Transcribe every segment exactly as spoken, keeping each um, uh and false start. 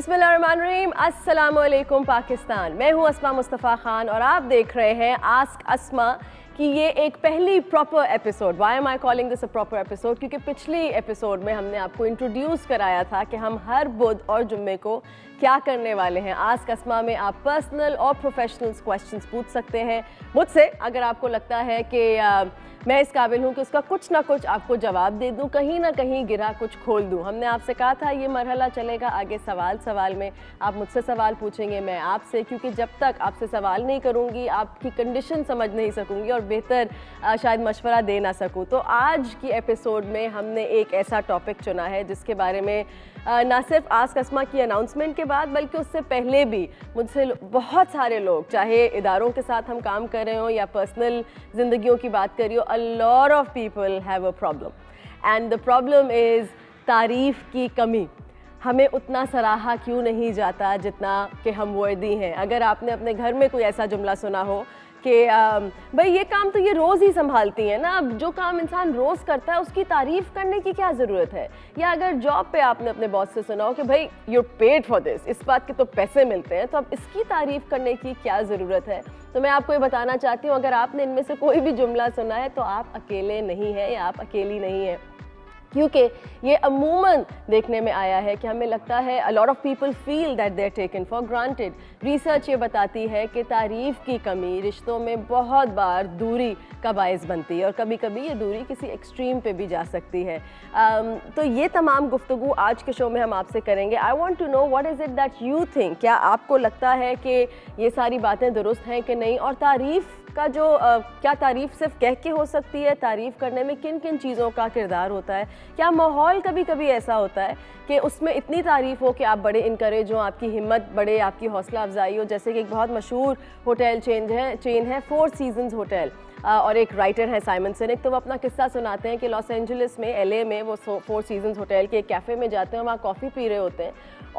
बिस्मिल्लाहिर्रहमानिर्रहीम, अस्सलामुअलैकुम पाकिस्तान। मैं हूँ अस्मा मुस्तफ़ा खान और आप देख रहे हैं आस्क अस्मा कि ये एक पहली proper episode. Why am I calling this a proper episode? क्योंकि पिछली एपिसोड में हमने आपको इंट्रोड्यूस कराया था कि हम हर बुध और जुम्मे को क्या करने वाले हैं। आस्क अस्मा में आप पर्सनल और प्रोफेशनल क्वेश्चंस पूछ सकते हैं मुझसे, अगर आपको लगता है कि आ, मैं इस काबिल हूँ कि उसका कुछ ना कुछ आपको जवाब दे दूँ, कहीं ना कहीं गिरा कुछ खोल दूँ। हमने आपसे कहा था ये मरहला चलेगा आगे सवाल सवाल में, आप मुझसे सवाल पूछेंगे, मैं आपसे, क्योंकि जब तक आपसे सवाल नहीं करूँगी आपकी कंडीशन समझ नहीं सकूँगी और बेहतर शायद मशवरा दे ना सकूँ। तो आज की एपिसोड में हमने एक ऐसा टॉपिक चुना है जिसके बारे में ना सिर्फ आस्क अस्मा की अनाउंसमेंट के बाद बल्कि उससे पहले भी मुझसे बहुत सारे लोग, चाहे इदारों के साथ हम काम कर रहे हो या पर्सनल ज़िंदगियों की बात करिए, a lot of people have a problem and the problem is तारीफ़ की कमी। हमें उतना सराहा क्यों नहीं जाता जितना कि हम वर्दी हैं। अगर आपने अपने घर में कोई ऐसा जुमला सुना हो कि भाई ये काम तो ये रोज़ ही संभालती हैं ना, अब जो काम इंसान रोज़ करता है उसकी तारीफ़ करने की क्या ज़रूरत है। या अगर जॉब पे आपने अपने बॉस से सुना हो कि भाई यू पेड फॉर दिस, इस बात के तो पैसे मिलते हैं, तो अब इसकी तारीफ़ करने की क्या ज़रूरत है। तो मैं आपको ये बताना चाहती हूँ, अगर आपने इनमें से कोई भी जुमला सुना है तो आप अकेले नहीं हैं या आप अकेली नहीं हैं, क्योंकि ये अमूमन देखने में आया है कि हमें लगता है a lot of people feel that they're taken for granted। Research ये बताती है कि तारीफ़ की कमी रिश्तों में बहुत बार दूरी का बायस बनती है और कभी कभी ये दूरी किसी एक्सट्रीम पे भी जा सकती है। um, तो ये तमाम गुफ्तगू आज के शो में हम आपसे करेंगे। I want to know what is it that you think, क्या आपको लगता है कि ये सारी बातें दुरुस्त हैं कि नहीं, और तारीफ़ का जो आ, क्या तारीफ़ सिर्फ कह के हो सकती है, तारीफ़ करने में किन किन चीज़ों का किरदार होता है। क्या माहौल कभी कभी ऐसा होता है कि उसमें इतनी तारीफ़ हो कि आप बड़े इनकरेज हो, आपकी हिम्मत बढ़े, आपकी हौसला अफजाई हो। जैसे कि एक बहुत मशहूर होटल चेन है चेन है फोर सीजन्स होटल, और एक राइटर है साइमन सिनेक, तो वो अपना किस्सा सुनाते हैं कि लॉस एंजलिस में, एलए में वो फोर सीजन्स होटल के एक कैफ़े में जाते हैं, वहाँ कॉफ़ी पी रहे होते हैं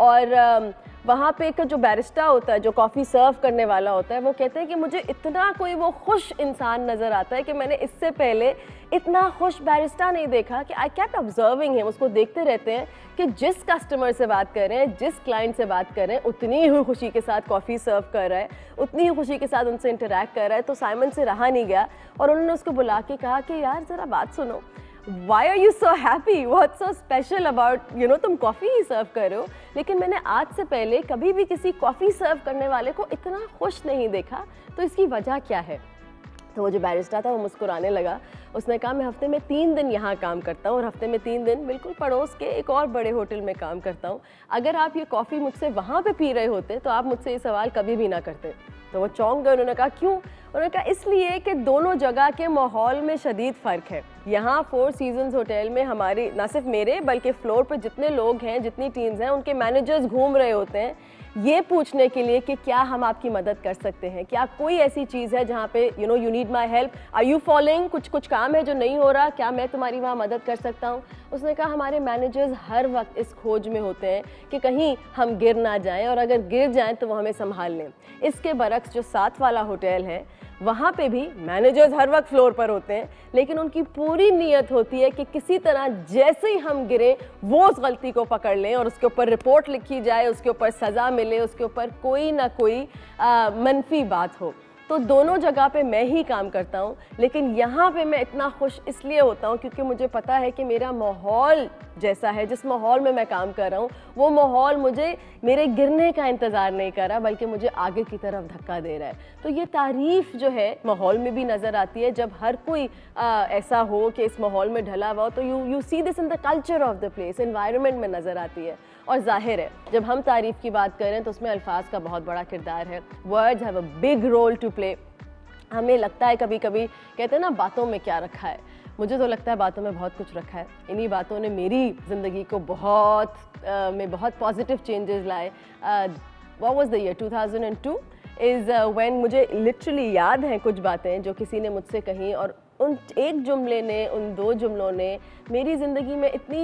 और वहाँ पे एक जो बैरिस्टा होता है, जो कॉफ़ी सर्व करने वाला होता है, वो कहते हैं कि मुझे इतना कोई वो खुश इंसान नज़र आता है कि मैंने इससे पहले इतना खुश बैरिस्टा नहीं देखा। कि आई केप्ट ऑब्जर्विंग हिम, उसको देखते रहते हैं कि जिस कस्टमर से बात कर रहे हैं, जिस क्लाइंट से बात कर रहे हैं, उतनी ही खुशी के साथ कॉफ़ी सर्व कर रहा है, उतनी ही खुशी के साथ उनसे इंटरेक्ट कर रहा है। तो साइमन से रहा नहीं गया और उन्होंने उसको बुला के कहा कि यार ज़रा बात सुनो, Why are you so happy? What's so special about, you know, तुम कॉफ़ी ही सर्व कर रहे हो, लेकिन मैंने आज से पहले कभी भी किसी कॉफ़ी सर्व करने वाले को इतना खुश नहीं देखा, तो इसकी वजह क्या है। तो वो जो बैरिस्टा था वो मुस्कुराने लगा, उसने कहा मैं हफ्ते में तीन दिन यहाँ काम करता हूँ और हफ्ते में तीन दिन बिल्कुल पड़ोस के एक और बड़े होटल में काम करता हूँ। अगर आप ये कॉफ़ी मुझसे वहाँ पे पी रहे होते तो आप मुझसे ये सवाल कभी भी ना करते। तो वो चौंक गए, उन्होंने कहा क्यों? उन्होंने कहा इसलिए कि दोनों जगह के माहौल में शदीद फ़र्क है। यहाँ फोर सीजन्स होटल में हमारी, ना सिर्फ मेरे बल्कि फ्लोर पे जितने लोग हैं, जितनी टीम्स हैं, उनके मैनेजर्स घूम रहे होते हैं ये पूछने के लिए कि क्या हम आपकी मदद कर सकते हैं, क्या कोई ऐसी चीज़ है जहाँ पे you know you need my help, are you following, कुछ कुछ काम है जो नहीं हो रहा, क्या मैं तुम्हारी वहाँ मदद कर सकता हूँ। उसने कहा हमारे मैनेजर्स हर वक्त इस खोज में होते हैं कि कहीं हम गिर ना जाएं, और अगर गिर जाएं तो वो हमें संभाल लें। इसके बरक्स जो साथ वाला होटल है वहाँ पे भी मैनेजर्स हर वक्त फ्लोर पर होते हैं, लेकिन उनकी पूरी नीयत होती है कि किसी तरह जैसे ही हम गिरे वो उस गलती को पकड़ लें और उसके ऊपर रिपोर्ट लिखी जाए, उसके ऊपर सज़ा मिले, उसके ऊपर कोई ना कोई आ, मनफी बात हो। तो दोनों जगह पे मैं ही काम करता हूँ, लेकिन यहाँ पे मैं इतना खुश इसलिए होता हूँ क्योंकि मुझे पता है कि मेरा माहौल जैसा है, जिस माहौल में मैं काम कर रहा हूँ, वो माहौल मुझे मेरे गिरने का इंतज़ार नहीं कर रहा बल्कि मुझे आगे की तरफ धक्का दे रहा है। तो ये तारीफ़ जो है माहौल में भी नज़र आती है। जब हर कोई आ, ऐसा हो कि इस माहौल में ढला हुआ हो, तो you you see this in the culture of the place, environment में नज़र आती है। और जाहिर है जब हम तारीफ़ की बात करें तो उसमें अल्फाज का बहुत बड़ा किरदार है। Words have a big role to play. हमें लगता है कभी कभी, कहते हैं ना बातों में क्या रखा है, मुझे तो लगता है बातों में बहुत कुछ रखा है। इन्हीं बातों ने मेरी ज़िंदगी को बहुत uh, में बहुत पॉजिटिव चेंजेस लाए। What was the year two thousand two is when मुझे लिटरली याद हैं कुछ बातें जो किसी ने मुझसे कहीं, और उन एक जुमले ने, उन दो जुमलों ने मेरी ज़िंदगी में इतनी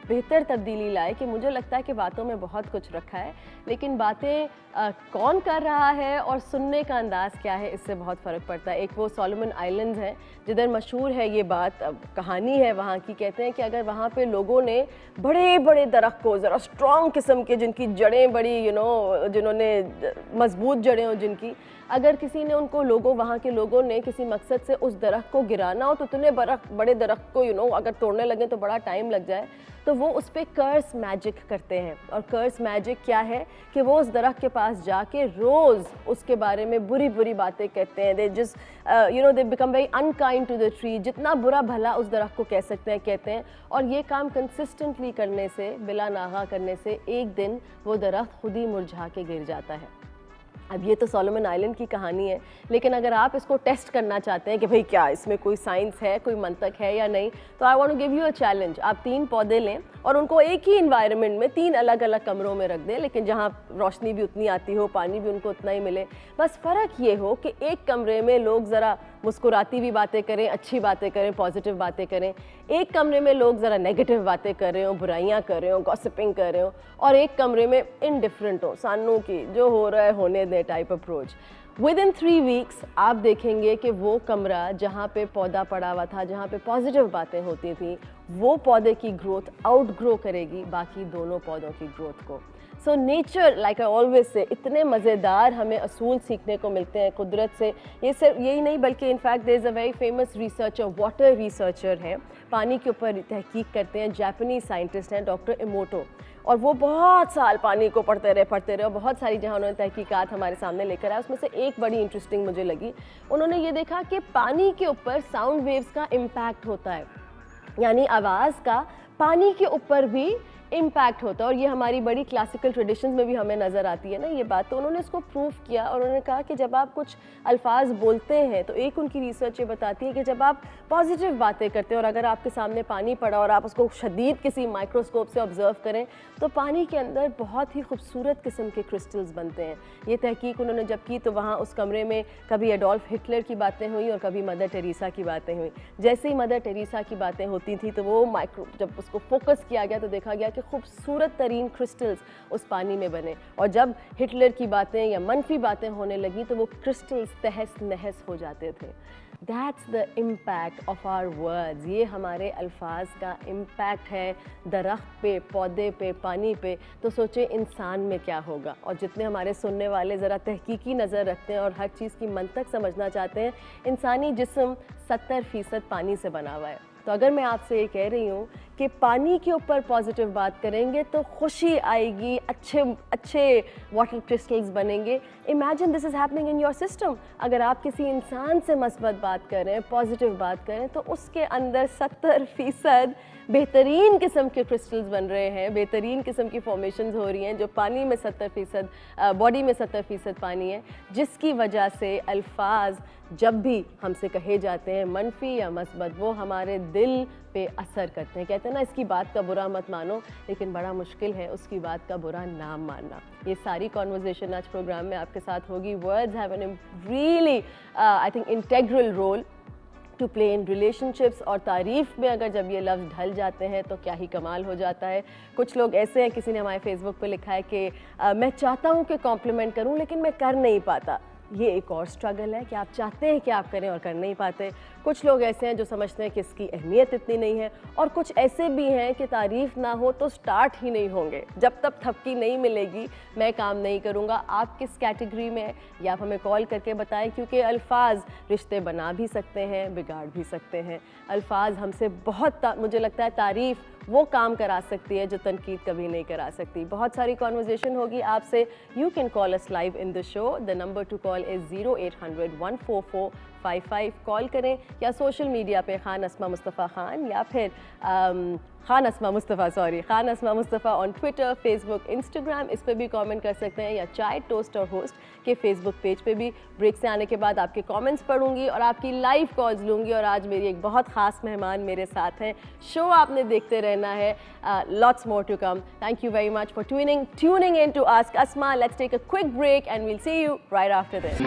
बेहतर तब्दीली लाए कि मुझे लगता है कि बातों में बहुत कुछ रखा है, लेकिन बातें आ, कौन कर रहा है और सुनने का अंदाज़ क्या है, इससे बहुत फ़र्क पड़ता है। एक वो सोलोमन आइलैंड्स है जिधर मशहूर है ये बात, कहानी है वहाँ की। कहते हैं कि अगर वहाँ पे लोगों ने बड़े बड़े दरख्त को, ज़रा स्ट्रॉन्ग किस्म के जिनकी जड़ें बड़ी यू नो जिन्होंने मजबूत जड़ें हों जिनकी, अगर किसी ने उनको लोगों वहाँ के लोगों ने किसी मकसद से उस दरख्त को गिराना हो तो इतने बड़े दरख्त को यू नो अगर तोड़ने लगे तो बड़ा टाइम लग जाए, तो वो उस पर कर्स मैजिक करते हैं। और कर्स मैजिक क्या है कि वो उस दरख्त के पास जाके रोज़ उसके बारे में बुरी बुरी बातें कहते हैं। They just you know they become very unkind to the tree, जितना बुरा भला उस दरख्त को कह सकते हैं कहते हैं। और ये काम कंसिस्टेंटली करने से, बिला नागा करने से, एक दिन वो दरख्त खुद ही मुरझा के गिर जाता है। अब ये तो सोलोमन आइलैंड की कहानी है, लेकिन अगर आप इसको टेस्ट करना चाहते हैं कि भाई क्या इसमें कोई साइंस है, कोई मंतक है या नहीं, तो I want to give you a challenge. आप तीन पौधे लें और उनको एक ही इन्वायरमेंट में तीन अलग अलग कमरों में रख दें, लेकिन जहाँ रोशनी भी उतनी आती हो, पानी भी उनको उतना ही मिले। बस फ़र्क ये हो कि एक कमरे में लोग ज़रा मुस्कुराती भी बातें करें, अच्छी बातें करें, पॉजिटिव बातें करें। एक कमरे में लोग ज़रा नेगेटिव बातें कर रहे हो, बुराइयां कर रहे हो, गॉसिपिंग कर रहे हो, और एक कमरे में इनडिफरेंट हो, सानू की जो हो रहा है होने दे type approach. Within three weeks आप देखेंगे कि वो कमरा जहाँ पे पौधा पड़ा हुआ था, जहाँ पे पॉजिटिव बातें होती थी, वो पौधे की ग्रोथ आउटग्रो करेगी बाकी दोनों पौधों की ग्रोथ को। So nature, like I always say, इतने मज़ेदार हमें असूल सीखने को मिलते हैं कुदरत से। ये सिर्फ यही नहीं बल्कि in fact there is a very famous researcher, water researcher हैं, पानी के ऊपर तहकीक करते हैं, जापानीज साइंटिस्ट हैं डॉक्टर इमोटो, और वो बहुत साल पानी को पढ़ते रहे पढ़ते रहे और बहुत सारी जहाँ उन्होंने तहकीकात हमारे सामने लेकर आए, उसमें से एक बड़ी इंटरेस्टिंग मुझे लगी। उन्होंने ये देखा कि पानी के ऊपर साउंड वेव्स का इम्पैक्ट होता है, यानी आवाज़ का पानी के ऊपर भी इम्पैक्ट होता है। और ये हमारी बड़ी क्लासिकल ट्रेडिशंस में भी हमें नज़र आती है ना ये बात। तो उन्होंने इसको प्रूव किया और उन्होंने कहा कि जब आप कुछ अल्फाज बोलते हैं तो एक उनकी रिसर्च ये बताती है कि जब आप पॉजिटिव बातें करते हैं और अगर आपके सामने पानी पड़ा और आप उसको शदीद किसी माइक्रोस्कोप से ऑब्जर्व करें तो पानी के अंदर बहुत ही खूबसूरत किस्म के क्रिस्टल्स बनते हैं। ये तहकीक उन्होंने जब की तो वहाँ उस कमरे में कभी एडोल्फ हिटलर की बातें हुई और कभी मदर टेरेसा की बातें हुई। जैसे ही मदर टेरेसा की बातें होती थी तो वो माइक्रो जब उसको फोकस किया गया तो देखा गया कि खूबसूरत तरीन क्रिस्टल्स उस पानी में बने, और जब हिटलर की बातें या मनफी बातें होने लगी तो वो क्रिस्टल्स तहस नहस हो जाते थे। That's the impact of our words. ये हमारे अल्फाज का इम्पैक्ट है दरख्त पे, पौधे पे, पानी पे। तो सोचे इंसान में क्या होगा। और जितने हमारे सुनने वाले ज़रा तहकीकी नज़र रखते हैं और हर चीज़ की मंतक समझना चाहते हैं, इंसानी जिस्म सत्तर फ़ीसद पानी से बना हुआ है। तो अगर मैं आपसे ये कह रही हूँ कि पानी के ऊपर पॉजिटिव बात करेंगे तो खुशी आएगी, अच्छे अच्छे वाटर क्रिस्टल्स बनेंगे। Imagine this is happening in your system. अगर आप किसी इंसान से मस्बत बात करें, पॉजिटिव बात करें, तो उसके अंदर सत्तर फ़ीसद बेहतरीन किस्म के क्रिस्टल्स बन रहे हैं, बेहतरीन किस्म की फॉर्मेशंस हो रही हैं, जो पानी में सत्तर फ़ीसद, बॉडी में सत्तर फ़ीसद पानी है, जिसकी वजह से अल्फाज जब भी हमसे कहे जाते हैं मनफी या मस्बत, वो हमारे दिल पे असर करते हैं। कहते हैं ना, इसकी बात का बुरा मत मानो, लेकिन बड़ा मुश्किल है उसकी बात का बुरा नाम मानना। ये सारी कॉन्वर्जेशन आज प्रोग्राम में आपके साथ होगी। Words have an really I think integral role to play in relationships, और तारीफ़ में अगर जब ये लफ्ज़ ढल जाते हैं तो क्या ही कमाल हो जाता है। कुछ लोग ऐसे हैं, किसी ने हमारे फेसबुक पे लिखा है कि आ, मैं चाहता हूँ कि कॉम्प्लीमेंट करूँ लेकिन मैं कर नहीं पाता। ये एक और स्ट्रगल है कि आप चाहते हैं कि आप करें और कर नहीं पाते। कुछ लोग ऐसे हैं जो समझते हैं कि इसकी अहमियत इतनी नहीं है, और कुछ ऐसे भी हैं कि तारीफ़ ना हो तो स्टार्ट ही नहीं होंगे। जब तक थपकी नहीं मिलेगी मैं काम नहीं करूँगा। आप किस कैटेगरी में हैं या आप हमें कॉल करके बताएं, क्योंकि अल्फाज रिश्ते बना भी सकते हैं, बिगाड़ भी सकते हैं। अल्फाज हमसे बहुत, मुझे लगता है तारीफ़ वो काम करा सकती है जो तनकीद कभी नहीं करा सकती। बहुत सारी कॉन्वर्जेशन होगी आपसे। You can call us live in the show. The number to call is zero eight hundred one four four five five. Call करें, या सोशल मीडिया पे खान अस्मा मुस्तफ़ा खान या फिर आम, Khan Asma Mustafa sorry Khan Asma Mustafa on Twitter, Facebook, Instagram, इस पर भी कमेंट कर सकते हैं, या चाय टोस्ट और होस्ट के फेसबुक पेज पे भी। ब्रेक से आने के बाद आपके कमेंट्स पढ़ूंगी और आपकी लाइव कॉल्स लूँगी। और आज मेरी एक बहुत ख़ास मेहमान मेरे साथ हैं। शो आपने देखते रहना है, lots more to come. Thank you very much for tuning tuning in to ask Asma. Let's take a quick break and we'll see you right after this.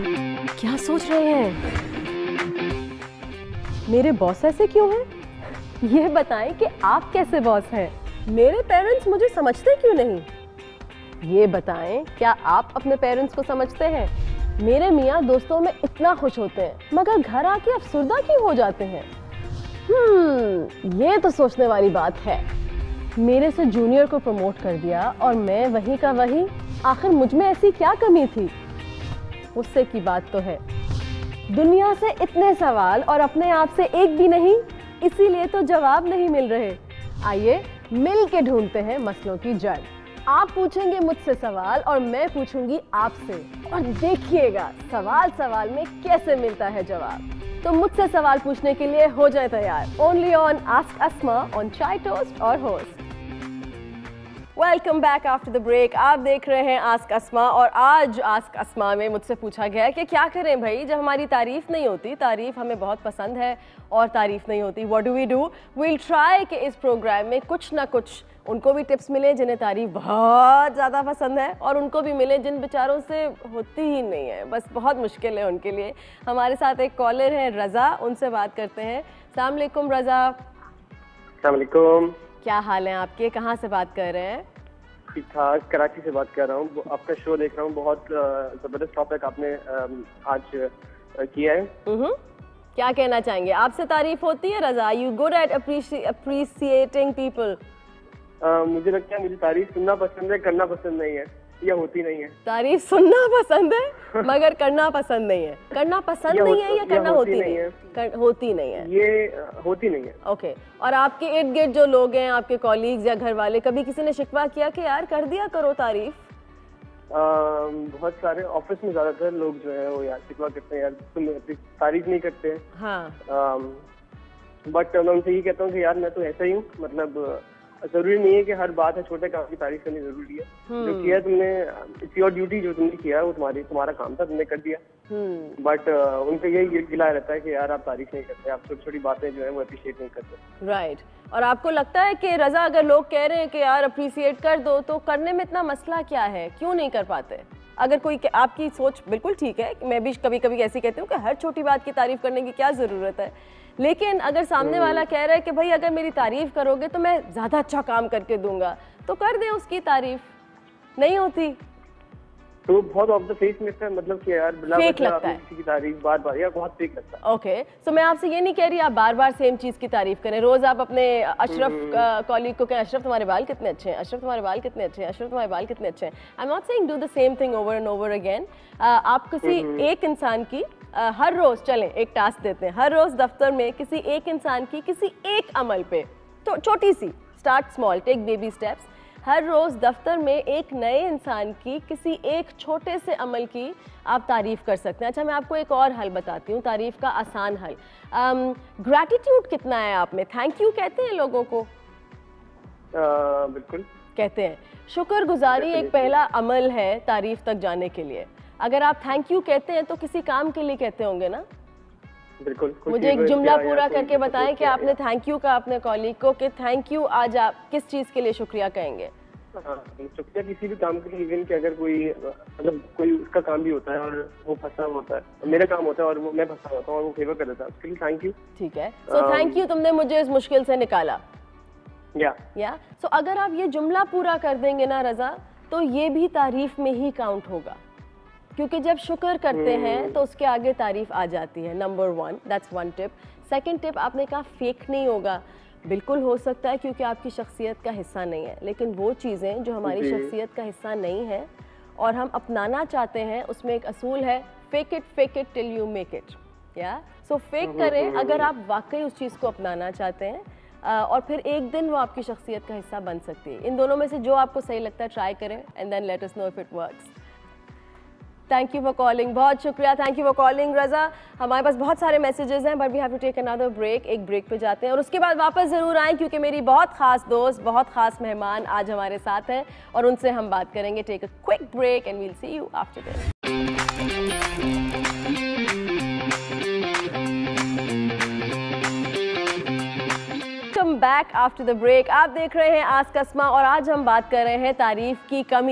क्या सोच रहे हैं, मेरे बॉस ऐसे क्यों हैं? ये बताएं कि आप कैसे बॉस हैं? मेरे पेरेंट्स मुझे समझते क्यों नहीं? ये बताएं, क्या आप अपने पेरेंट्स को समझते हैं? मेरे मियाँ दोस्तों में इतना खुश होते हैं, मगर घर आके अफसुर्दा क्यों हो जाते हैं? हम्म, ये तो सोचने वाली बात है। मेरे से जूनियर को प्रमोट कर दिया और मैं वही का वही। आखिर मुझ में ऐसी क्या कमी थी? गुस्से की बात तो है। दुनिया से इतने सवाल और अपने आप से एक भी नहीं, इसीलिए तो जवाब नहीं मिल रहे। आइए मिल के ढूंढते हैं मसलों की जड़। आप पूछेंगे मुझसे सवाल और मैं पूछूंगी आपसे, और देखिएगा सवाल सवाल में कैसे मिलता है जवाब। तो मुझसे सवाल पूछने के लिए हो जाए तैयार। Only on ask Asma on Chai Toast और host. Welcome back after the break. आप देख रहे हैं आस्क अस्मा, और आज आस्क अस्मा में मुझसे पूछा गया है कि क्या करें भाई जब हमारी तारीफ नहीं होती। तारीफ हमें बहुत पसंद है और तारीफ नहीं होती। What do we do? We'll try कि इस प्रोग्राम में कुछ ना कुछ उनको भी टिप्स मिले जिन्हें तारीफ बहुत ज़्यादा पसंद है, और उनको भी मिले जिन बेचारों से होती ही नहीं है, बस बहुत मुश्किल है उनके लिए। हमारे साथ एक कॉलर है रज़ा, उनसे बात करते हैं। अस्सलाम वालेकुम रज़ा। अस्सलाम वालेकुम। क्या हाल है आपके? कहाँ से बात कर रहे हैं? ठीक ठाक, कराची से बात कर रहा हूँ। आपका शो देख रहा हूँ, बहुत ज़बरदस्त टॉपिक आपने आज किया है। क्या कहना चाहेंगे? आपसे तारीफ होती है Raza? You good at appreciating people? Uh, मुझे लगता है मुझे तारीफ सुनना पसंद है, करना पसंद नहीं है, या होती नहीं है। तारीफ सुनना पसंद है मगर करना पसंद नहीं है। करना पसंद नहीं है या करना होती, होती नहीं है? कर, होती नहीं है। ये uh, होती नहीं है। Okay okay. और आपके इर्द गिर्द जो लोग हैं, आपके कॉलीग्स या घर वाले, कभी किसी ने शिकवा किया कि यार कर दिया करो तारीफ? uh, बहुत सारे ऑफिस में ज्यादातर लोग जो है वो यार शिकवा करते हैं, यार तुम तारीफ नहीं करते हैं। हाँ। बट uh, मैं उनसे ये कहता हूँ कि यार मैं तो ऐसा ही हूँ, मतलब जरूरी नहीं है कि हर बात है छोटे काम की तारीफ करनी जरूरी है। जो किया तुमने, इट्स योर ड्यूटी, जो तुमने किया वो तुम्हारी तुम्हारा काम था, तुमने कर दिया। बट uh, उनसे यही गिला रहता है कि यार आप तारीफ नहीं करते, आप छोटी छोटी बातें जो है वो अप्रिशिएट नहीं करते। Right right. और आपको लगता है कि रज़ा अगर लोग कह रहे हैं कि यार अप्रिशिएट कर दो, तो करने में इतना मसला क्या है? क्यों नहीं कर पाते? अगर कोई, आपकी सोच बिल्कुल ठीक है, मैं भी कभी कभी ऐसी कहती हूँ कि हर छोटी बात की तारीफ करने की क्या ज़रूरत है, लेकिन अगर सामने वाला कह रहा है कि भाई अगर मेरी तारीफ करोगे तो मैं ज़्यादा अच्छा काम करके दूंगा, तो कर दे उसकी तारीफ। नहीं होती तो बहुत ऑफ द फेस मिलता है, मतलब कि यार बिला फेक लगता है किसी की तारीफ बार बार, या बहुत फेक लगता है। ओके, सो मैं आपसे ये नहीं कह रही आप बार बार सेम चीज़ की तारीफ करें। रोज़ आप अपने अशरफ कॉलीग को कहें अशरफ तुम्हारे बाल कितने अच्छे हैं, अशरफ तुम्हारे बाल कितने अच्छे हैं, अशरफ तुम्हारे बाल कितने अच्छे हैं। I am not saying do the same thing over and over again. आप किसी एक इंसान की Uh, हर रोज, चलें एक टास्क देते हैं, हर रोज दफ्तर में किसी एक इंसान की किसी एक अमल पे, तो छोटी सी, start small, take baby steps, हर रोज दफ्तर में एक नए इंसान की किसी एक छोटे से अमल की आप तारीफ कर सकते हैं। अच्छा, मैं आपको एक और हल बताती हूँ, तारीफ का आसान हल। ग्रैटिट्यूड um, कितना है आप में? थैंक यू कहते हैं लोगों को? uh, बिल्कुल कहते हैं। शुक्रगुजारी एक पहला अमल है तारीफ तक जाने के लिए। अगर आप थैंक यू कहते हैं तो किसी काम के लिए कहते होंगे ना? बिल्कुल। मुझे एक जुमला पूरा करके बताएं कि आपने थैंक यू कहा अपने कॉलीग को, कि थैंक यू आज आप किस चीज़ के लिए शुक्रिया कहेंगे? शुक्रिया किसी भी काम के लिए, इवन कि अगर कोई, मतलब कोई उसका काम भी होता है और वो फंसा होता है, मेरा काम होता है और वो मैं फंसा होता हूँ और वो फेवर कर देता है, उसके लिए थैंक यू। ठीक है, सो थैंक यू, तुमने मुझे इस मुश्किल से निकाला। या या सो अगर आप ये जुमला पूरा कर देंगे ना रज़ा, तो ये भी तारीफ में ही काउंट होगा, क्योंकि जब शुक्र करते हैं तो उसके आगे तारीफ आ जाती है। Number one, that's one tip. Second tip, आपने कहा फेक नहीं होगा। बिल्कुल हो सकता है क्योंकि आपकी शख्सियत का हिस्सा नहीं है, लेकिन वो चीज़ें जो हमारी शख्सियत का हिस्सा नहीं है और हम अपनाना चाहते हैं, उसमें एक असूल है, fake it fake it till you make it. या सो फेक करें अगर आप वाकई उस चीज़ को अपनाना चाहते हैं, और फिर एक दिन वो आपकी शख्सियत का हिस्सा बन सकती है। इन दोनों में से जो आपको सही लगता है ट्राई करें, and then let us know if it works. Thank you for calling, बहुत शुक्रिया, thank you for calling Raza. हमारे पास बहुत सारे मैसेजेस हैं, but we have to take another break. एक ब्रेक पे जाते हैं और उसके बाद वापस ज़रूर आएँ, क्योंकि मेरी बहुत ख़ास दोस्त, बहुत ख़ास मेहमान आज हमारे साथ हैं और उनसे हम बात करेंगे। Take a quick break and we'll see you after this. Welcome back after the break. आप देख रहे हैं आस्क अस्मा और आज हम बात कर रहे हैं तारीफ की कमी।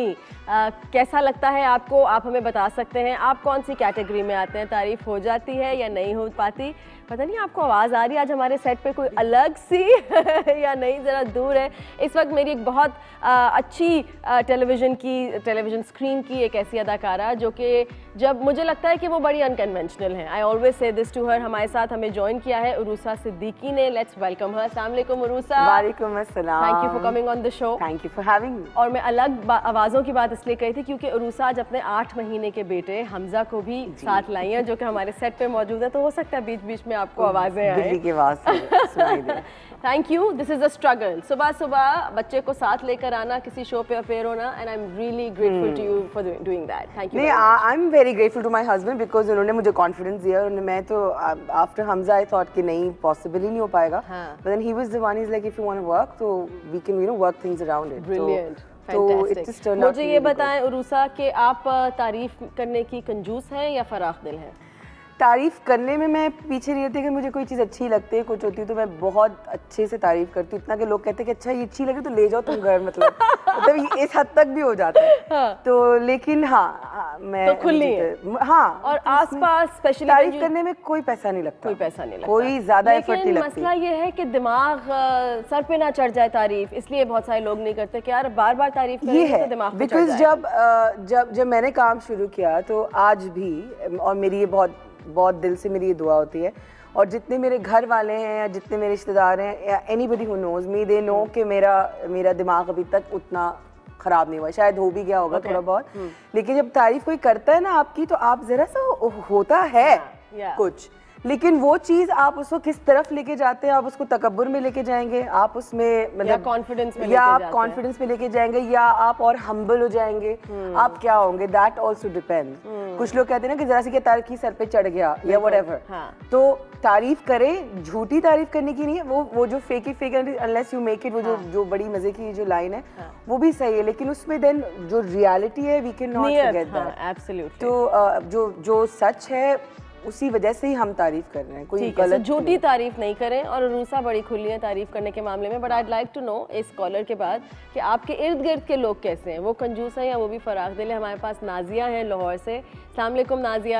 आ, कैसा लगता है आपको, आप हमें बता सकते हैं। आप कौन सी कैटेगरी में आते हैं, तारीफ हो जाती है या नहीं हो पाती? पता नहीं आपको आवाज़ आ रही है आज हमारे सेट पे कोई अलग सी या नहीं, ज़रा दूर है। इस वक्त मेरी एक बहुत आ, अच्छी टेलीविज़न की टेलीविज़न स्क्रीन की एक ऐसी अदाकारा जो कि जब मुझे लगता है कि वो बड़ी अनकन्वेंशनल है, I always say this to her. हमारे साथ हमें ज्वाइन किया है उरूसा सिद्दीकी ने। Let's welcome her. अस्सलाम वालेकुम उरूसा। वालेकुम अस्सलाम। Thank you for coming on the show. Thank you for having me. और मैं अलग आवाज़ों की बात इसलिए कही थी क्योंकि उरूसा आज अपने आठ महीने के बेटे हमजा को भी साथ लाई हैं जो कि हमारे सेट पे मौजूद है, तो हो सकता है बीच बीच में आपको आवाज़ें आए। दिल्ली की आवाज़ सुनाई दे। Thank you. This is a struggle. सुबह सुबह बच्चे को साथ लेकर आना, किसी शो पे अपेयर होना, and I am really grateful to you for doing that. Thank you. नहीं, I am very grateful to my husband because उन्होंने मुझे कॉन्फिडेंस दिया। और मैं तो आफ्टर हमजा आई थॉट कि नहीं, पॉसिबल ही नहीं हो पाएगा, but then he was the one, he is like if you want to work तो we can you know work things around it. Brilliant. तो इट जस्ट टर्न आउट। मुझे ये बताएं उरूसा कि आप तारीफ करने की कंजूस हैं या फराख दिल हैं? तारीफ करने में मैं पीछे नहीं रहती। अगर मुझे कोई चीज़ अच्छी लगती है, कुछ होती है, तो मैं बहुत अच्छे से तारीफ करती हूँ। इतना कि लोग कहते हैं कि अच्छा ये अच्छी लगे तो ले जाओ तुम घर, मतलब मतलब इस हद तक भी हो जाता है। हाँ। तो लेकिन हाँ, मैं तो खुली है। हाँ। और आसपास स्पेशली तारीफ करने में कोई पैसा नहीं लगता, कोई पैसा नहीं लगता, कोई ज्यादा एफर्ट नहीं लगती। मसला ये है कि दिमाग सर पे ना चढ़ जाए तारीफ, इसलिए बहुत सारे लोग नहीं करते कि यार बार बार तारीफ करेंगे तो दिमाग पे चढ़ जाएगा। बिकॉज जब जब जब मैंने काम शुरू किया तो आज भी, और मेरी ये बहुत बहुत दिल से मेरी ये दुआ होती है, और जितने मेरे घर वाले हैं या जितने मेरे रिश्तेदार हैं या anybody who knows me, they know कि मेरा मेरा दिमाग अभी तक उतना ख़राब नहीं हुआ। शायद हो भी गया होगा okay. थोड़ा बहुत, लेकिन जब तारीफ कोई करता है ना आपकी, तो आप ज़रा सा होता है yeah, yeah. कुछ, लेकिन वो चीज़ आप उसको किस तरफ लेके जाते हैं, आप उसको तकब्बुर में लेके जाएंगे, आप उसमें मतलब कॉन्फिडेंस में या आप कॉन्फिडेंस में लेके जाएंगे, या आप और हम्बल हो जाएंगे, आप क्या होंगे, दैट ऑल्सो डिपेंड। कुछ लोग कहते हैं ना कि जरा सी क्या तारीफ की सर पे चढ़ गया या व्हाटएवर, तो तारीफ करें, झूठी तारीफ करने की नहीं है, वो वो जो fake it fake unless you make it, वो जो जो बड़ी मजे की जो लाइन है वो भी सही है, लेकिन उसमें देन जो रियलिटी है we can not forget that. Absolutely. तो जो जो सच है उसी वजह से ही हम तारीफ कर रहे हैं, कोई गलत झूठी तारीफ नहीं करें। और उरूसा बड़ी खुली है तारीफ करने के मामले में, but I like to know इस कॉलर के बाद कि आपके इर्द गिर्द के लोग कैसे हैं, वो कंजूस हैं या वो भी फराख दिल है? हमारे पास नाजिया हैं लाहौर से। अस्सलाम वालेकुम नाजिया।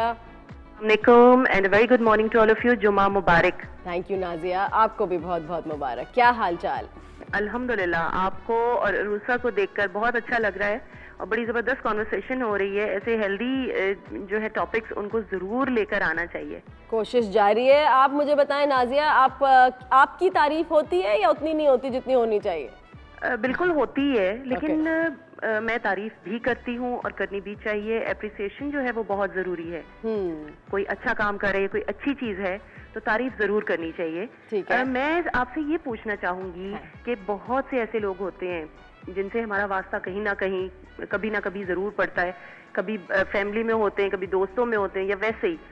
वालेकुम and very good morning to all of you. जुमा मुबारक। थैंक यू नाजिया, आपको भी बहुत बहुत मुबारक। क्या हाल चाल? अल्हम्दुलिल्लाह, आपको और उरूसा को देखकर बहुत अच्छा लग रहा है और बड़ी ज़बरदस्त कॉन्वर्सेशन हो रही है। ऐसे हेल्दी जो है टॉपिक्स उनको ज़रूर लेकर आना चाहिए। कोशिश जारी है। आप मुझे बताएं नाजिया, आप आपकी तारीफ होती है या उतनी नहीं होती जितनी होनी चाहिए? आ, बिल्कुल होती है, लेकिन okay. आ, मैं तारीफ भी करती हूँ और करनी भी चाहिए। एप्रिसिएशन जो है वो बहुत ज़रूरी है। hmm. कोई अच्छा काम करे, कोई अच्छी चीज़ है तो तारीफ ज़रूर करनी चाहिए। ठीक है। आ, मैं आपसे ये पूछना चाहूँगी हाँ. कि बहुत से ऐसे लोग होते हैं जिनसे हमारा वास्ता कहीं ना कहीं कभी ना कभी जरूर पड़ता है, कभी फैमिली में होते हैं, कभी दोस्तों में होते हैं, या वैसे ही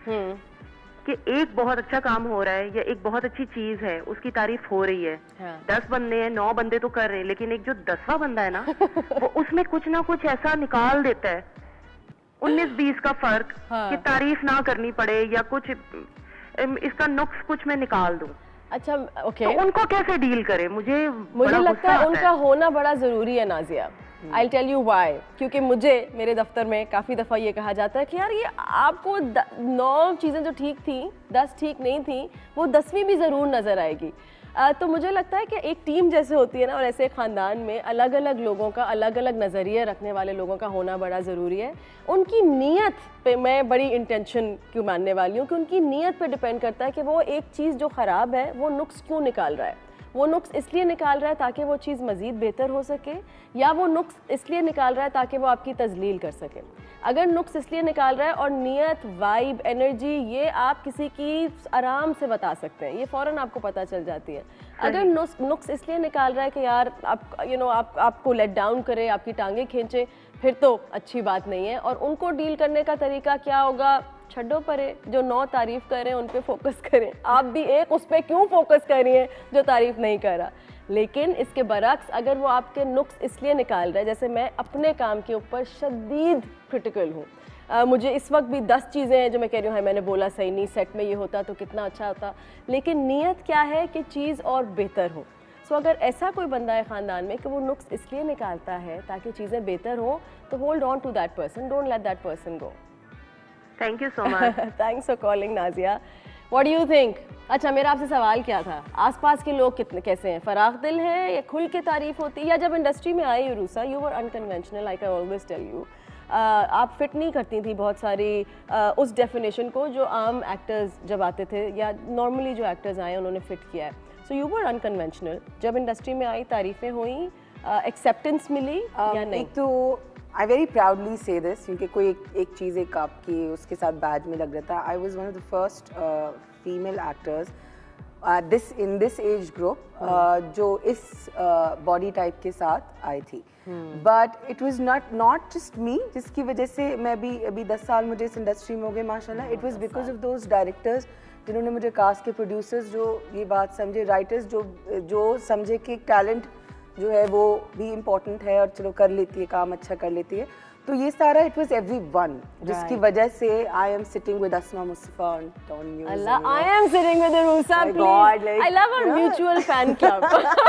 कि एक बहुत अच्छा काम हो रहा है या एक बहुत अच्छी चीज है, उसकी तारीफ हो रही है। हाँ। दस बंदे हैं, नौ बंदे तो कर रहे हैं, लेकिन एक जो दसवां बंदा है ना वो उसमें कुछ ना कुछ ऐसा निकाल देता है, उन्नीस बीस का फर्क, हाँ। कि तारीफ ना करनी पड़े या कुछ इसका नुक्स कुछ मैं निकाल दूं। अच्छा ओके, तो उनको कैसे डील करें? मुझे मुझे लगता है उनका होना बड़ा ज़रूरी है Nazia. I tell you why, क्योंकि मुझे मेरे दफ्तर में काफ़ी दफ़ा ये कहा जाता है कि यार ये आपको नौ चीज़ें जो ठीक थी, दस ठीक नहीं थी, वो दसवीं भी ज़रूर नज़र आएगी। आ, तो मुझे लगता है कि एक टीम जैसे होती है ना, और ऐसे ख़ानदान में अलग अलग लोगों का, अलग अलग नज़रिए रखने वाले लोगों का होना बड़ा ज़रूरी है। उनकी नीयत पे मैं बड़ी इंटेंशन क्यों मानने वाली हूँ कि उनकी नीयत पे डिपेंड करता है कि वो एक चीज़ जो ख़राब है वो नुक्स क्यों निकाल रहा है। वो नुक्स इसलिए निकाल रहा है ताकि वो चीज़ मज़ीद बेहतर हो सके, या वो नुक्स इसलिए निकाल रहा है ताकि वो आपकी तजलील कर सके। अगर नुक्स इसलिए निकाल रहा है और नीयत, वाइब, एनर्जी, ये आप किसी की आराम से बता सकते हैं, ये फ़ौरन आपको पता चल जाती है। अगर नुक्स नुक्स इसलिए निकाल रहा है कि यार आप यू नो आप आपको लेट डाउन करे, आपकी टांगें खींचे, फिर तो अच्छी बात नहीं है। और उनको डील करने का तरीका क्या होगा? छड्डो परे, जो नौ तारीफ कर रहे हैं उन पे फोकस करें। आप भी एक उस पर क्यों फोकस कर रही हैं जो तारीफ नहीं कर रहा। लेकिन इसके बरक्स अगर वो आपके नुक्स इसलिए निकाल रहा है, जैसे मैं अपने काम के ऊपर शदीद क्रिटिकल हूँ, Uh, मुझे इस वक्त भी दस चीज़ें हैं जो मैं कह रही हूँ, मैंने बोला सही नहीं, सेट में ये होता तो कितना अच्छा होता, लेकिन नीयत क्या है कि चीज़ और बेहतर हो। सो अगर ऐसा कोई बंदा है ख़ानदान में कि वो नुक्स इसलिए निकालता है ताकि चीज़ें बेहतर हों, तो hold on to that person, don't let that person go. Thank you so much. Thanks for calling Nazia. What do you think? अच्छा, मेरा आपसे सवाल क्या था, आसपास के लोग कितने कैसे हैं, फराख दिल हैं या खुल के तारीफ होती है? या जब इंडस्ट्री में आई Urusa, you were unconventional, like I always tell you, आप फिट नहीं करती थी बहुत सारी uh, उस डेफिनेशन को जो आम एक्टर्स जब आते थे या नॉर्मली जो एक्टर्स आए उन्होंने फिट किया है। सो यू वर अनकन्वेंशनल, जब इंडस्ट्री में आई तारीफ़ें हुई, एक्सेप्टेंस uh, मिली um, या नहीं? एक तो I very proudly say this, क्योंकि कोई एक, एक चीज़ एक आपकी उसके साथ बैज में लग रहा था। I was one of the first female actors this in this age group जो इस बॉडी uh, टाइप के साथ आई थी। But it was not not just me, जिसकी वजह से मैं भी अभी दस साल मुझे इस इंडस्ट्री में हो गए माशाल्लाह। It was because of those directors जिन्होंने मुझे कास्ट के, प्रोड्यूसर्स जो ये बात समझे, राइटर्स जो जो समझे कि टैलेंट जो है वो भी इम्पोर्टेंट है और चलो कर लेती है, काम अच्छा कर लेती है। तो ये सारा इट वाज एवरीवन, जिसकी वजह से I am sitting with Asma Mustafa on Dawn News. अल्लाह, I am sitting with Urusa, please. I love our mutual fan club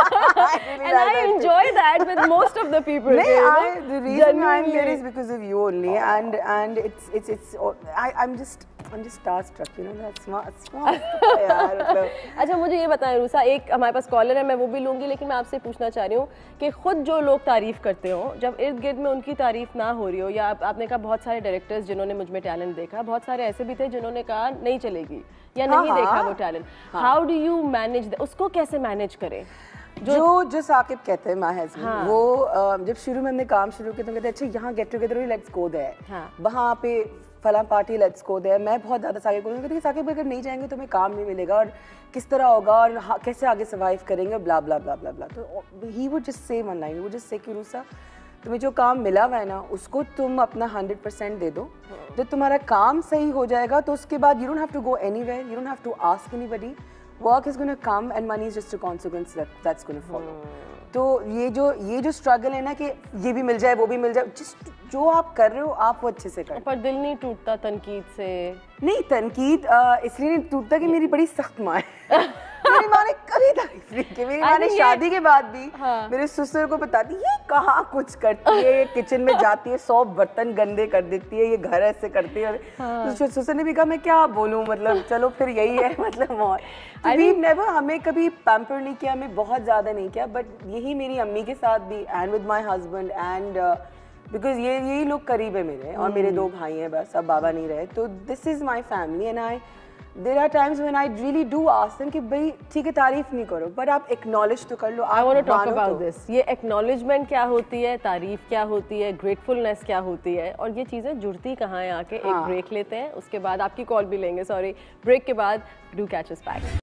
and I enjoy that with most of the people. I the reason I am here is because of you only, and and it's it's it's I I am just I'm just starstruck, you know, that's smart, smart यार मतलब। अच्छा, मुझे ये बताएं रूसा, एक हमारे पास collar है, मैं वो भी लूँगी, लेकिन मैं आपसे पूछना चाह रही हूँ कि खुद जो लोग तारीफ़ करते हो, जब इर्द गिर्द में उनकी तारीफ़ ना हो रही हो, या आप, आपने कहा बहुत सारे डायरेक्टर्स जिन्होंने मुझ में टैलेंट देखा, बहुत सारे ऐसे भी थे जिन्होंने कहा नहीं चलेगी या नहीं हाँ, देखा वो talent, how do you manage, उसको कैसे मैनेज करें? जो जो, जो साकिब कहते हैं माय हस्बैंड, हाँ। वो जब शुरू में हमने काम शुरू किया तो कहते अच्छा यहाँ गेट टुगेदर हुई, लेट्स गो देयर, वहाँ पे फला पार्टी, लेट्स गो देयर। मैं बहुत ज़्यादा साकिब को कहती साकिब अगर नहीं जाएंगे तो हमें काम नहीं मिलेगा और किस तरह होगा और कैसे आगे सर्वाइव करेंगे, ब्ला ब्ला ब्ला ब्ला ब्ला। तो he would just say one line, वो जस्ट से कि रूसा तुम्हें जो काम मिला हुआ है ना उसको तुम अपना हंड्रेड परसेंट दे दो, जब तुम्हारा काम सही हो जाएगा तो उसके बाद you don't have to go anywhere, you don't have to ask anybody, work is going to come and money is just a consequence that that's going to follow. तो ये जो ये जो स्ट्रगल है ना कि ये भी मिल जाए वो भी मिल जाए, जिस जो आप कर रहे हो आप वो अच्छे से करो। पर दिल नहीं टूटता तनकीद से? नहीं, तनकीद इसलिए नहीं टूटता कि मेरी बड़ी सख्त माँ है। मेरी माँ ने कभी तारीफ नहीं की, मेरी माँ ने शादी के बाद भी हाँ। मेरे ससुर को बताती ये कहाँ कुछ करती है, ये किचन में जाती है सौ बर्तन गंदे कर देती है, ये घर ऐसे करती है। हाँ। तो ससुर ने भी कहा मैं क्या बोलूँ, मतलब चलो फिर यही है, मतलब और नेवर हमें कभी पैम्पर नहीं किया, हमें बहुत ज़्यादा नहीं किया, बट यही मेरी अम्मी के साथ भी and with my husband and because ये यही लोग करीब है मेरे, और मेरे दो भाई हैं बस, अब बाबा नहीं रहे, तो this is my family and I there are times when I really do ask them कि भाई ठीक है तारीफ नहीं करो पर आप एक्नॉलेज तो कर लो। I want to talk about this, ये एक्नॉलेजमेंट क्या होती है, तारीफ क्या होती है, ग्रेटफुलनेस क्या होती है, और ये चीज़ें जुड़ती कहाँ हैं आके। हाँ। एक ब्रेक लेते हैं, उसके बाद आपकी कॉल भी लेंगे, सॉरी ब्रेक के बाद डू कैच अस बैक।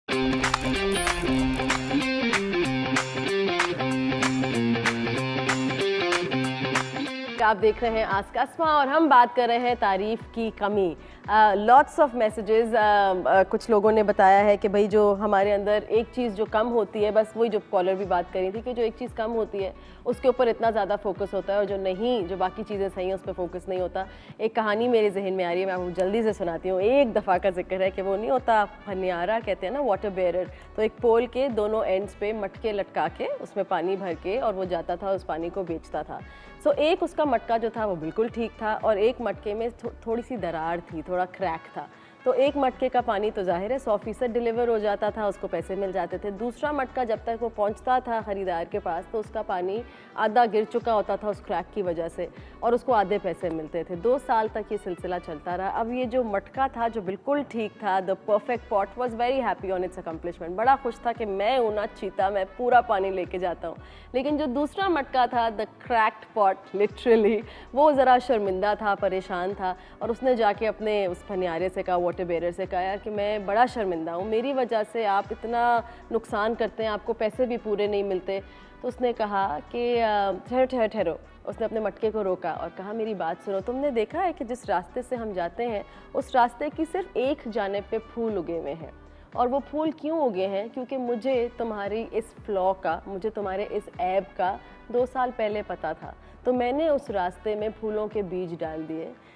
आप देख रहे हैं आस्क अस्मा और हम बात कर रहे हैं तारीफ़ की कमी। लॉट्स ऑफ मैसेजेस, कुछ लोगों ने बताया है कि भाई जो हमारे अंदर एक चीज़ जो कम होती है, बस वही जो कॉलर भी बात कर रही थी कि जो एक चीज़ कम होती है उसके ऊपर इतना ज़्यादा फोकस होता है और जो नहीं, जो बाकी चीज़ें सही हैं उस पर फोकस नहीं होता। एक कहानी मेरे जहन में आ रही है, मैं आपको जल्दी से सुनाती हूँ। एक दफ़ा का जिक्र है कि वो नहीं होता फनियारा कहते हैं ना, वाटर बेरर, तो एक पोल के दोनों एंड्स पे मटके लटका के उसमें पानी भर के और वो जाता था उस पानी को बेचता था। सो so, एक उसका मटका जो था वो बिल्कुल ठीक था और एक मटके में थो, थोड़ी सी दरार थी, थोड़ा क्रैक था। तो एक मटके का पानी तो जाहिर है सौ फीसद डिलीवर हो जाता था, उसको पैसे मिल जाते थे। दूसरा मटका जब तक वो पहुंचता था ख़रीदार के पास तो उसका पानी आधा गिर चुका होता था उस क्रैक की वजह से और उसको आधे पैसे मिलते थे। दो साल तक ये सिलसिला चलता रहा। अब ये जो मटका था जो बिल्कुल ठीक था, the perfect pot, was very happy on its accomplishment, बड़ा खुश था कि मैं हूँ ना चीता, मैं पूरा पानी लेके जाता हूँ। लेकिन जो दूसरा मटका था, द क्रैक्ड पॉट लिटरली, वो ज़रा शर्मिंदा था, परेशान था और उसने जाके अपने उस फनियारे से कहा, वाटर बेरर से कहा, यार कि मैं बड़ा शर्मिंदा हूँ, मेरी वजह से आप इतना नुकसान करते हैं, आपको पैसे भी पूरे नहीं मिलते। तो उसने कहा कि ठहरो ठहरो ठहरो, उसने अपने मटके को रोका और कहा मेरी बात सुनो, तुमने देखा है कि जिस रास्ते से हम जाते हैं उस रास्ते की सिर्फ एक जानिब पे फूल उगे हुए हैं और वो फूल क्यों उगे हैं? क्योंकि मुझे तुम्हारी इस फ्लॉ का, मुझे तुम्हारे इस ऐब का दो साल पहले पता था, तो मैंने उस रास्ते में फूलों के बीज डाल दिए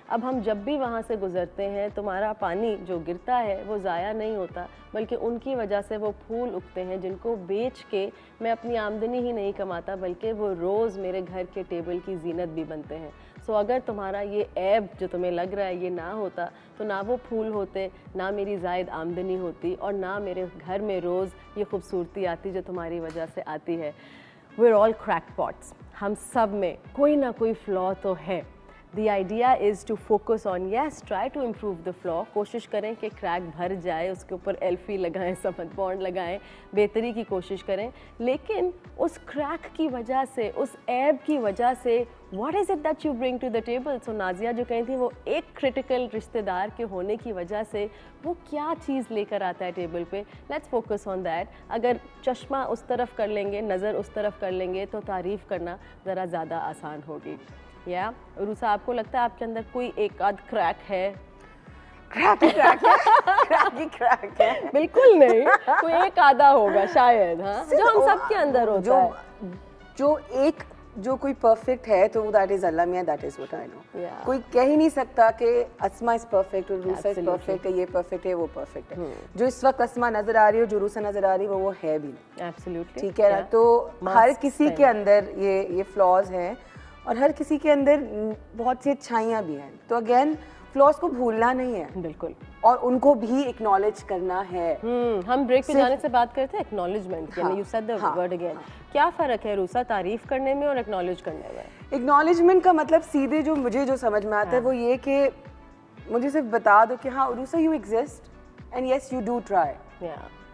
अब हम जब भी वहाँ से गुजरते हैं, तुम्हारा पानी जो गिरता है वो ज़ाया नहीं होता, बल्कि उनकी वजह से वो फूल उगते हैं जिनको बेच के मैं अपनी आमदनी ही नहीं कमाता, बल्कि वो रोज़ मेरे घर के टेबल की जीनत भी बनते हैं। सो so, अगर तुम्हारा ये ऐब जो तुम्हें लग रहा है ये ना होता तो ना वो फूल होते, ना मेरी ज़ायद आमदनी होती, और ना मेरे घर में रोज़ ये खूबसूरती आती जो तुम्हारी वजह से आती है। We're all crackpots. हम सब में कोई ना कोई फ्लॉ तो है। The idea is to focus on yes, try to improve the flaw. कोशिश करें कि क्रैक भर जाए, उसके ऊपर एल्फी लगाएं, समझ बॉन्ड लगाएं, बेहतरी की कोशिश करें, लेकिन उस क्रैक की वजह से, उस ऐब की वजह से what is it that you bring to the table? So Nazia जो कही थी वो एक क्रिटिकल रिश्तेदार के होने की वजह से वो क्या चीज़ लेकर आता है टेबल पे, लेट्स फोकस ऑन दैट। अगर चश्मा उस तरफ कर लेंगे, नज़र उस तरफ कर लेंगे तो तारीफ़ करना ज़रा ज़्यादा आसान होगी। या रूसा, आपको लगता है आपके अंदर कोई एक आध क्रैक है? क्रैक ही क्रैक है, क्रैक ही क्रैक है। बिल्कुल नहीं, कोई एक आधा होगा शायद, हाँ, जो हम सब के अंदर होता जो, है। जो एक जो कोई परफेक्ट है तो दैट इज अल्लाह मियां, that is what I know. कोई कह ही नहीं सकता कि अस्मा इज परफेक्ट और रूसा इज परफेक्ट है, ये परफेक्ट है, वो परफेक्ट है। hmm. जो इस वक्त अस्मा नजर आ रही है, जो रूसा नजर आ रही है, वो वो है भी नहीं। एब्सोल्युटली, ठीक है ना। तो हर किसी के अंदर ये ये फ्लॉज हैं और हर किसी के अंदर बहुत सी अच्छाइयाँ भी हैं। तो अगेन फ्लॉज को भूलना नहीं है, बिल्कुल, और उनको भी एक्नॉलेज करना है। हम्म हम ब्रेक पे जाने से बात करते हैं एक्नॉलेजमेंट, यानी you said the word again. क्या फ़र्क है रूसा तारीफ करने में और एक्नॉलेज करने में? एक्नॉलेजमेंट का मतलब सीधे जो मुझे जो समझ में आता है वो ये कि मुझे सिर्फ बता दो कि हाँ Urusa you exist and yes you do try,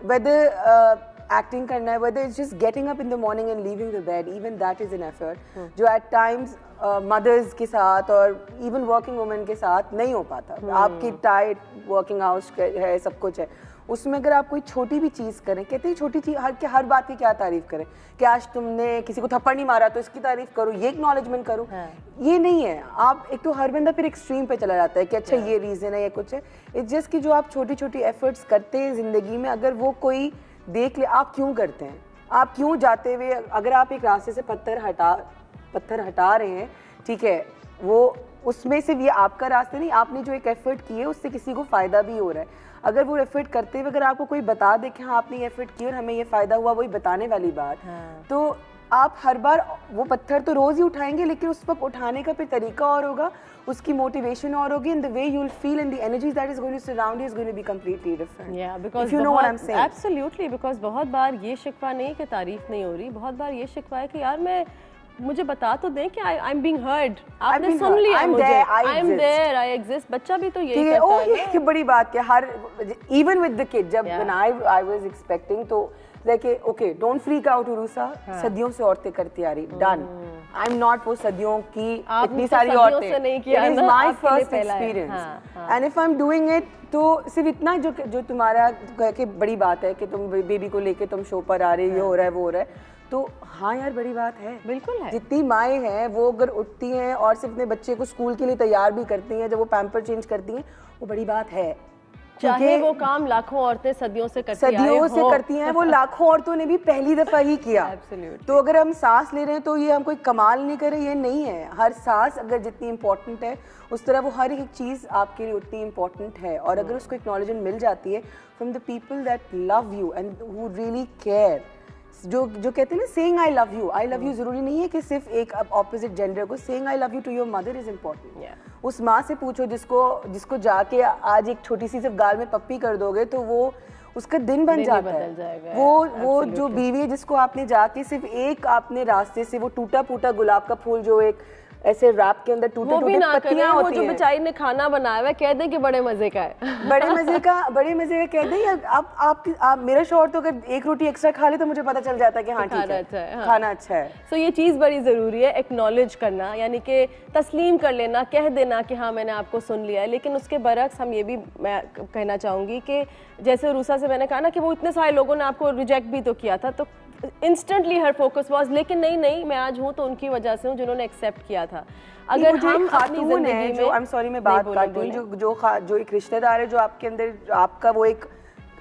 whether acting करना है, whether it's just getting up in the morning and leaving the bed, even that is an effort, hmm. जो at times मदर्स uh, के साथ और even working women के साथ नहीं हो पाता। hmm. आपकी टाइट वर्किंग आवर्स है, सब कुछ है, उसमें अगर आप कोई छोटी भी चीज़ करें, कहते हैं छोटी चीज़, हर हर बात की क्या तारीफ करें कि आज तुमने किसी को थप्पड़ नहीं मारा तो इसकी तारीफ करो, ये एक्नॉलेजमेंट करो। हाँ. ये नहीं है। आप एक तो हर बंदा फिर एक्सट्रीम पे चला जाता है कि अच्छा ये रीज़न है, ये कुछ है। इट्स जस्ट कि जो आप छोटी छोटी एफर्ट्स करते हैं ज़िंदगी में, अगर वो कोई देख ले आप क्यों करते हैं, आप क्यों जाते हुए, अगर आप एक रास्ते से पत्थर हटा पत्थर हटा रहे हैं, ठीक है, वो उसमें सिर्फ ये आपका रास्ता नहीं, आपने जो एक एफर्ट की है उससे किसी को फ़ायदा भी हो रहा है। अगर वो एफर्ट करते हुए अगर आपको कोई बता दे कि हाँ आपने ये एफर्ट की और हमें ये फ़ायदा हुआ, वही बताने वाली बात, हाँ। तो आप हर बार वो पत्थर तो रोज़ ही उठाएंगे, लेकिन उस वक्त उठाने का फिर तरीका और होगा, उसकी मोटिवेशन और होगी, and the way you'll feel and the energy that is going to surround you is going to be completely different. Yeah, because if you know what I'm saying. Absolutely, because बहुत बार ये शिकवा नहीं कि तारीफ नहीं हो रही, बहुत बार ये शिकवा है कि यार मैं मुझे बता तो दें कि I'm being heard, आपने सुन लिया मुझे, I'm there, I exist। बच्चा भी तो यही करता है। ये बड़ी बात है। हर even with the kid, जब when I I was expecting, तो लेके okay don't freak out Urusa, सदियों से औरतें करती आ रही, डन। आई एम नॉट वो सदियों की इतनी सारी औरतें, it is my first experience and if I am doing it, तो सिर्फ इतना जो जो तुम्हारा कि बड़ी बात है कि तुम बेबी को लेके तुम शो पर आ रहे हो, ये हो रहा है वो हो रहा है, तो हाँ यार बड़ी बात है, बिल्कुल है। जितनी माएँ हैं वो अगर उठती हैं और सिर्फ अपने बच्चे को स्कूल के लिए तैयार भी करती हैं, जब वो पैम्पर चेंज करती हैं, वो बड़ी बात है। चाहे वो काम लाखों औरतें सदियों से करती सदियों से करती हैं, वो लाखों औरतों ने भी पहली दफा ही किया। तो अगर हम सांस ले रहे हैं तो ये हम कोई कमाल नहीं कर रहे, ये नहीं है। हर सांस अगर जितनी इम्पोर्टेंट है, उस तरह वो हर एक चीज़ आपके लिए उतनी इम्पोर्टेंट है। और अगर उसको एक्नॉलेजमेंट मिल जाती है from the people that love you and who really care, जो जो कहते हैं ना saying I love you, I love you जरूरी नहीं है कि सिर्फ एक ऑपोजिट जेंडर को, saying I love you to your mother is important. उस माँ से पूछो जिसको जिसको जाके आज एक छोटी सी सिर्फ गाल में पप्पी कर दोगे तो वो उसका दिन बन जाता है। वो वो जो बीवी है जिसको आपने जाके सिर्फ एक आपने रास्ते से वो टूटा फूटा गुलाब का फूल जो एक ऐसे रैप के अंदर टूटे टूटे पत्तियां होती हैं, वो जो बेचारी ने खाना बनाया है कह दें कि बड़े मजे का है, बड़े मजे का बड़े मजे का कह दें। आप आप आप मेरा शौहर तो अगर एक रोटी एक्स्ट्रा खा ले तो मुझे पता चल जाता है कि हाँ ठीक है, अच्छा है, हाँ। खाना अच्छा है। सो so, ये चीज़ बड़ी ज़रूरी है, एक्नॉलेज करना, यानी कि तस्लीम कर लेना, कह देना कि हाँ मैंने आपको सुन लिया है। लेकिन उसके बरक्स हम ये भी मैं कहना चाहूँगी कि जैसे रूसा से मैंने कहा ना कि वो इतने सारे लोगों ने आपको रिजेक्ट भी तो किया था, तो इंस्टेंटली हर फोकस वाज, लेकिन नहीं नहीं मैं आज हूँ तो उनकी वजह से हूँ जिन्होंने एक्सेप्ट किया था। अगर हम अपनी जिंदगी में, जो आई एम सॉरी मैं बात काट रही हूँ, जो जो जो एक रिश्तेदार है जो आपके अंदर आपका वो एक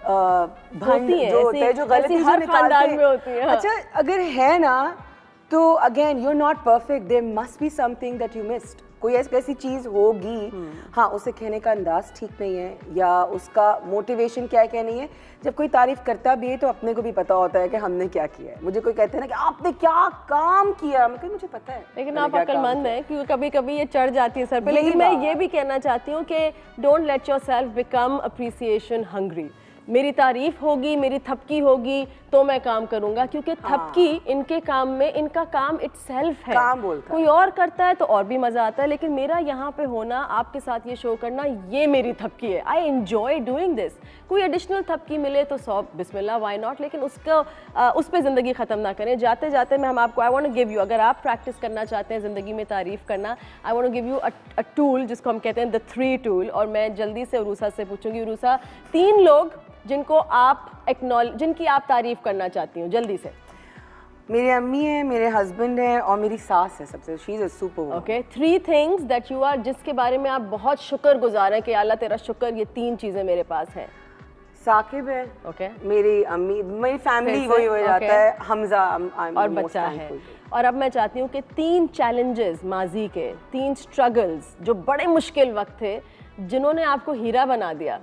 भंड जो होता है, जो गलती जो निकालते में होती है, अच्छा अगर है ना, तो again you are not perfect, there must be something that you missed. कोई ऐसी ऐसी चीज़ होगी, हाँ उसे कहने का अंदाज ठीक नहीं है या उसका मोटिवेशन क्या है क्या नहीं है। जब कोई तारीफ करता भी है तो अपने को भी पता होता है कि हमने क्या किया है। मुझे कोई कहते हैं ना कि आपने क्या काम किया, मैं कहती मुझे पता है, लेकिन आप अक्लमंद हैं क्योंकि कभी कभी ये चढ़ जाती है सर पे। लेकिन मैं ये भी कहना चाहती हूँ कि don't let yourself become appreciation hungry. मेरी तारीफ होगी, मेरी थपकी होगी तो मैं काम करूंगा, क्योंकि थपकी इनके काम में, इनका काम इटसेल्फ है, काम बोलता कोई और करता है तो और भी मजा आता है, लेकिन मेरा यहाँ पे होना, आपके साथ ये शो करना, ये मेरी थपकी है। I enjoy doing this. कोई एडिशनल थपकी मिले तो सौ बिस्मिल्लाह, व्हाई नॉट, लेकिन उसको आ, उस पर ज़िंदगी ख़त्म ना करें। जाते जाते मैं हम आपको I want to give you, अगर आप प्रैक्टिस करना चाहते हैं ज़िंदगी में तारीफ़ करना, I want to give you a tool जिसको हम कहते हैं द थ्री टूल। और मैं जल्दी से उरूसा से पूछूंगी, उरूसा तीन लोग जिनको आप एक्नॉलेज, जिनकी आप तारीफ करना चाहती हूँ, जल्दी से। मेरी अम्मी है, मेरे हस्बैंड है और मेरी सास है सबसे, she is a super woman. Okay, three things that you are, जिसके बारे में आप बहुत शुक्रगुजार हैं कि अल्लाह तेरा शुक्र, ये तीन चीज़ें मेरे पास हैं। साकिब है, ओके, मेरी अम्मी, मेरी फैमिली वही हो जाता है, हमजा और बच्चा है। और अब मैं चाहती हूँ कि तीन चैलेंजेस माजी के, तीन स्ट्रगल्स जो बड़े मुश्किल वक्त थे, जिन्होंने आपको हीरा बना दिया।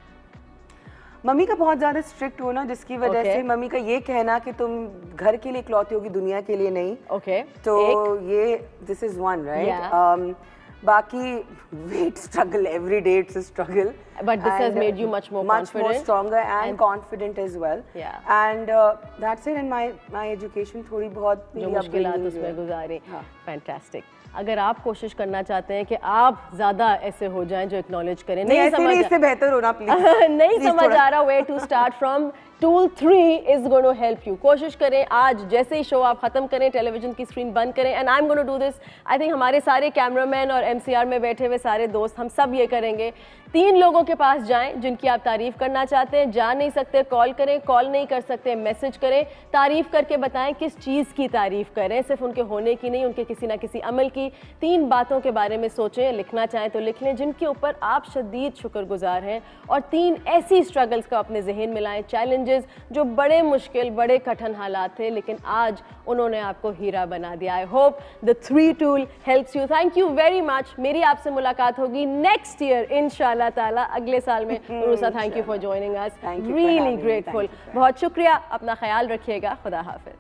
मम्मी का बहुत ज़्यादा स्ट्रिक्ट होना, जिसकी वजह okay. से मम्मी का ये कहना कि तुम घर के लिए इकलौती होगी, दुनिया के लिए नहीं। ओके, तो ये दिस इज वन राइट। बाकी wait struggle, every day it's a struggle, but this has made you much more much more stronger and, and confident as well. Yeah. And uh, that's it. And my my education थोड़ी बहुत जो मुश्किलात उसमें गुजारी। Fantastic. अगर आप कोशिश करना चाहते हैं कि आप ज्यादा ऐसे हो जाएं जो एक्नॉलेज करें, नहीं, नहीं समझ, इससे बेहतर होना प्लीज नहीं please समझ आ रहा way to start from, tool three is going to help you. कोशिश करें आज जैसे ही शो आप खत्म करें, टेलीविजन की स्क्रीन बंद करें, and I am going to do this. I think हमारे सारे कैमरामैन और एमसीआर में बैठे हुए सारे दोस्त, हम सब ये करेंगे। तीन लोगों के पास जाएं जिनकी आप तारीफ करना चाहते हैं, जा नहीं सकते कॉल करें, कॉल नहीं कर सकते मैसेज करें, तारीफ करके बताएं किस चीज़ की तारीफ करें, सिर्फ उनके होने की नहीं, उनके किसी ना किसी अमल की। तीन बातों के बारे में सोचें, लिखना चाहें तो लिख लें, जिनके ऊपर आप शदीद शुक्रगुजार हैं, और तीन ऐसी स्ट्रगल्स को अपने जहन में लाएं, चैलेंजेस जो बड़े मुश्किल, बड़े कठिन हालात थे, लेकिन आज उन्होंने आपको हीरा बना दिया। I hope the three tool helps you. Thank you very much. मेरी आपसे मुलाकात होगी नेक्स्ट ईयर इंशाल्लाह ताला, अगले साल में। Urusa, thank you for joining us, really grateful. बहुत शुक्रिया, अपना ख्याल रखिएगा, खुदा हाफिज।